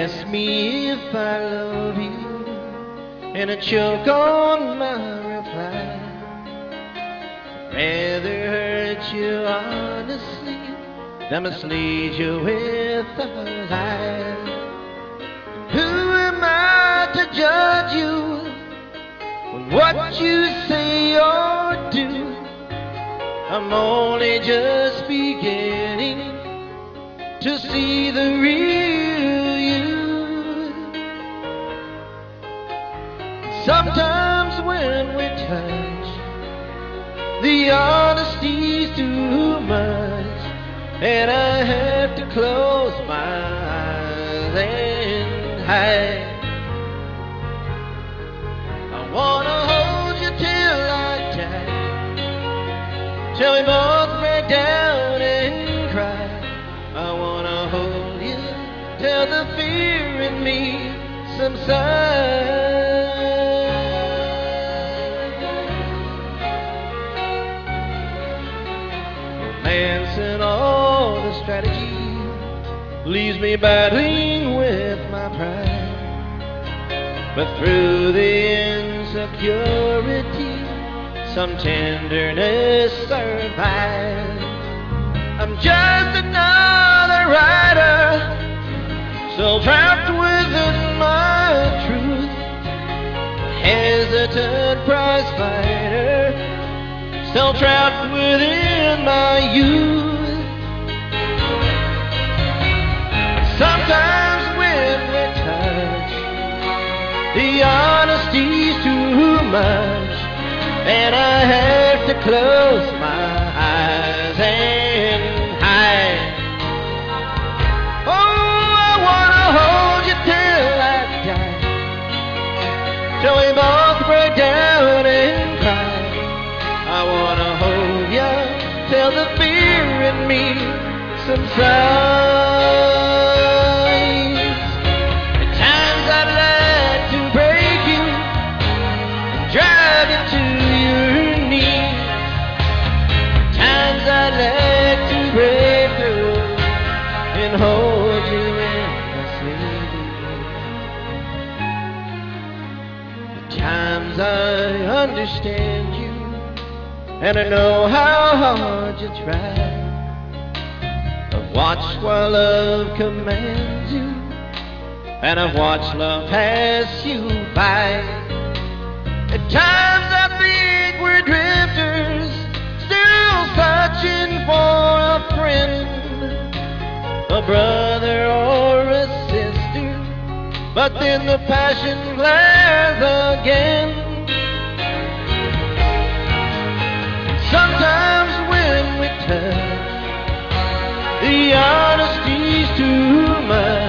ask me if I love you, and a choke on my reply. I'd rather hurt you honestly than mislead you with a lie. Who am I to judge you when what you say or do? I'm only just beginning to see the real you. Sometimes when we touch, the honesty's too much, and I have to close my eyes and hide. I wanna hold you till I die, till we both break down and cry. I wanna hold you till the fear in me subsides. Romance and all the strategy leaves me battling with my pride. But through the insecurity, some tenderness survives. I'm just another writer, still trapped within my truth, hesitant prize fighter, still trapped within my youth. Sometimes when we touch, the honesty's too much, and I have to close my eyes and hide. Oh, I wanna hold you till I die, till we both break down and cry. I wanna hold you till the fear in me subsides. At times I'd like to break you, drive you to your knees. Times I'd like to break through and hold you in my sleep. At times I understand you, and I know how hard you try. I've watched while love commands you, and I've watched love pass you by. At times I think we're drifters, still searching for a friend, a brother or a sister, but then the passion flares again. Sometimes when we touch, the honesty's too much,